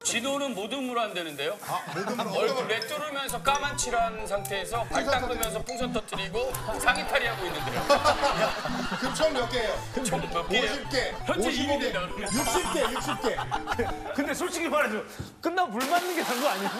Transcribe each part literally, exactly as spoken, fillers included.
진호는 모든 물 안 되는데요? 아, 모든 물 얼굴 내뚫으면서 까만 칠한 상태에서 발 닦으면서 풍선 터뜨리고 상의 탈의하고 있는데요. 그럼 총 몇 개예요? 총 몇 개예요? 오십 개. 현재 오십오 이미 개. 된다. 육십 개, 육십 개. 근데 솔직히 말해줘. 끝나고 물 맞는 게 난 거 아니야?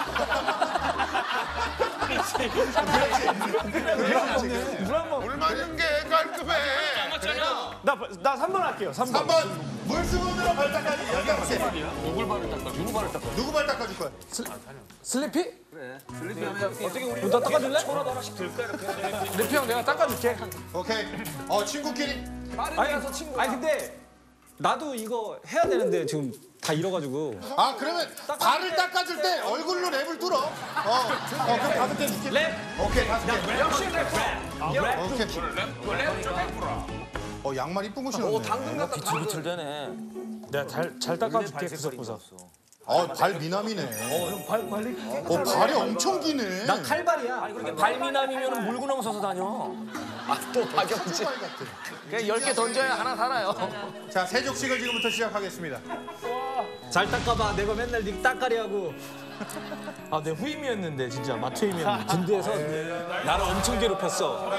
물한 번. 물 맞는 게 깔끔해. 맞잖아. 나, 나 삼 번 할게요. 삼 번. 삼 번 물수건으로 발 닦아주기. 열다섯 개. 누굴 발을 닦아? 누구 발을 닦아? 누구 발 닦아줄 거야? 슬리피? 어떻게 우리 너 닦아줄래? 초라도 하나씩 들까 이렇게? 리피 형 내가 닦아줄게. 오케이. 어, 친구끼리. 아니, 아니 근데 나도 이거 해야 되는데 지금 다 잃어가지고. 아, 그러면 발을 닦아줄 때 얼굴로 랩을 뚫어. 어, 어 그럼 다섯 개 줄게. 랩? 오케이, 다섯 개. 역시 랩. 오케이. 랩 좀 해보라. 어, 양말 이쁜 거 신었네. 당근 같다. 비틀비틀 되네. 내가 잘, 잘 닦아줄게, 구석구석. 어, 발 미남이네. 형, 발, 발이 어, 발이 엄청 기네. 나 칼발이야. 아니 그렇게 발미남이면 물구나무 서서 다녀. 아또 박영지. 발 같아. 그냥 열 개 던져야 하나 살아요. 자, 세족식을 지금부터 시작하겠습니다. 잘 닦아봐. 내가 맨날 네 따까리하고. 아, 내 후임이었는데, 진짜. 마트임이었는데. 군대에서 나를 엄청 괴롭혔어.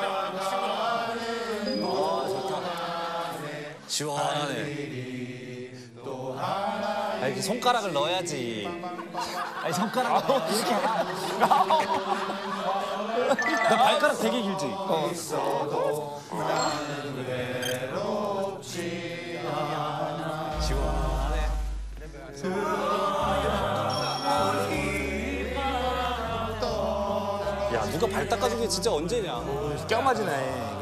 시원하네. 아, 이렇게 손가락을 넣어야지. 아니 손가락 이렇게. 나 발가락 되게 길지. 어. 시원하네. 야 누가 발 닦아준 게 진짜 언제냐. 껴맞이네.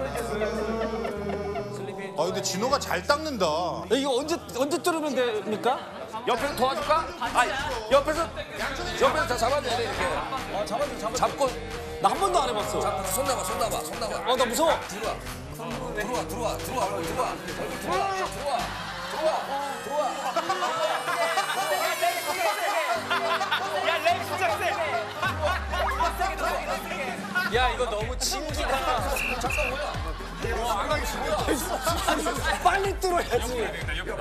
어, 근데 진호가 잘 닦는다. 야, 이거 언제 언제 뚫으면 됩니까? 옆에서 도와줄까? 아니 옆에서 옆에서 다 잡아줘야 돼 이렇게. 어, 잡아줘 잡아. 잡고 나 한 번도 안 해봤어. 잡, 손 놔봐, 손 놔봐, 손 놔봐. 어 나 무서워. 들어와. 들어와, 들어와, 들어와, 들어와. 들어와, 들어와, 들어와, 들어와. 야, 랩 진짜 세! 야 이거 너무 친기다. 잠깐 뭐야? 빨리 뚫어야지.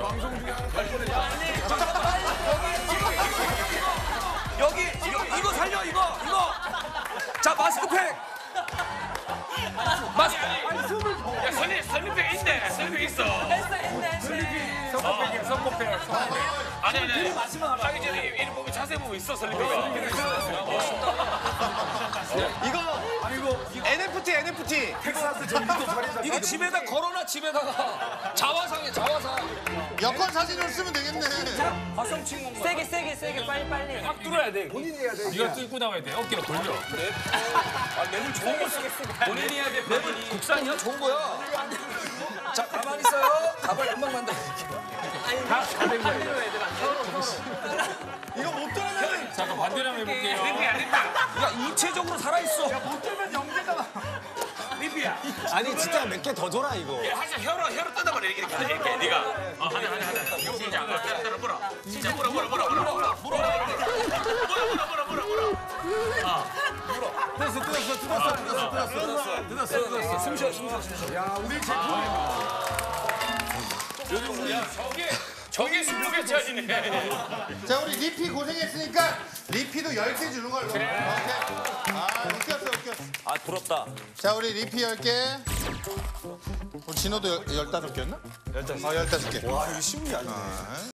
여기, 이거, 이거 살려, 이거, 이거. 자, 마스크팩. 마스크. 야 슬리 슬리팩 있네. 슬리팩 있어. 슬리팩. 선코팩 선코팩. 아니 아니. 하기 전에 이름 보면 자세 보면 있어 슬리팩가. 엔에프티, 엔에프티. 이거 집에다 걸어놔, 집에다가. 자화상에, 자화상. 여권 사진을 쓰면 되겠네. 세게 세게 세게 빨리 빨리. 확 뚫어야 돼. 본인이 해야 돼. 네가 뚫고 나와야 돼. 어깨로 돌려. 그래? 아 랩을 좋은 거 쓰. 본인이 해야 돼. 랩을 국산이야? 좋은 거야. 자, 가만히 있어요. 가발 금방 만다. 이거 못 들으면 잠깐 반대로 한번 해볼게요. 리피야 리피야. 야, 입체적으로 살아있어. 못 들으면 영재잖아. 리피야. 아니 진짜 몇 개 더 줘라 이거. 하자 혀로 혀로 뜯어버려 이렇게 이렇게 이렇게 네가. 어 하자 하자 하자. 진짜 물어 물어 물어. 진짜 물어 물어 물어 물어 물어 물어 물어 물어 물어 물어. 아 물어. 뜯었어, 뜯었어, 뜯었어, 뜯었어, 뜯었어. 뜯었어 뜯었어. 숨 쉬어 숨 쉬어 숨 쉬어. 야, 우리 제품. 요즘 야 저게 저게 스무 개짜리네. 자, 우리 리피 고생했으니까 리피도 열 개 주는 걸로. 오케이. 아, 웃겼어, 웃겼어. 아 부럽다. 자, 우리 리피 열 개. 우리 진호도 열, 열다섯 개였나? 열다섯. 아, 열다섯 개. 와 이거 쉬운 게 아니네.